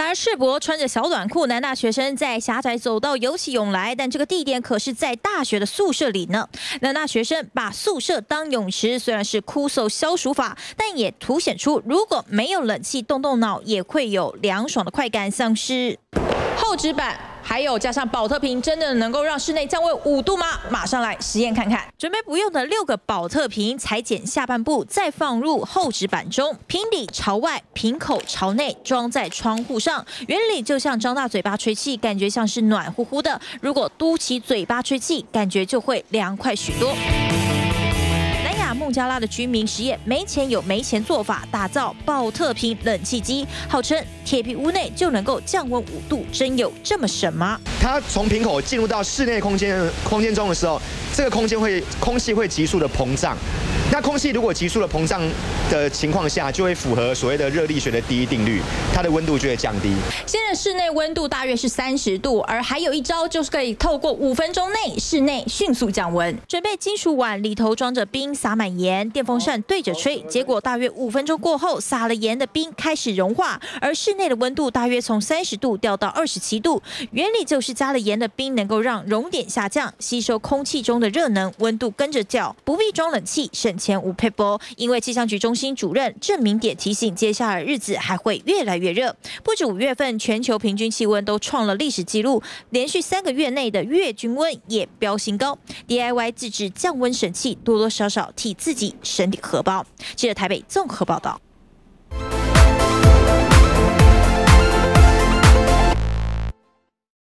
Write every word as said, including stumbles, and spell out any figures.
而世博穿着小短裤，男大学生在狭窄走道游起泳来，但这个地点可是在大学的宿舍里呢。男大学生把宿舍当泳池，虽然是酷搜消暑法，但也凸显出如果没有冷气，动动脑也会有凉爽的快感丧失。厚纸板。 还有加上保特瓶，真的能够让室内降温五度吗？马上来实验看看。准备不用的六个保特瓶，裁剪下半部，再放入厚纸板中，瓶底朝外，瓶口朝内，装在窗户上。原理就像张大嘴巴吹气，感觉像是暖乎乎的；如果嘟起嘴巴吹气，感觉就会凉快许多。 孟加拉的居民实验没钱有没钱做法，打造保特瓶冷气机，号称铁皮屋内就能够降温五度，真有这么神吗？ 它从瓶口进入到室内空间空间中的时候，这个空间会空气会急速的膨胀。 那空气如果急速的膨胀的情况下，就会符合所谓的热力学的第一定律，它的温度就会降低。 现在室内温度大约是三十度，而还有一招就是可以透过五分钟内室内迅速降温。准备金属碗，里头装着冰，撒满盐，电风扇对着吹，结果大约五分钟过后，撒了盐的冰开始融化，而室内的温度大约从三十度掉到二十七度。原理就是加了盐的冰能够让熔点下降，吸收空气中的热能，温度跟着降，不必装冷气，省 前无配波，因为气象局中心主任郑明典提醒，接下来日子还会越来越热。不止五月份，全球平均气温都创了历史纪录，连续三个月内的月均温也飙新高。D I Y 自制降温神器，多多少少替自己省点荷包。记者台北综合报道。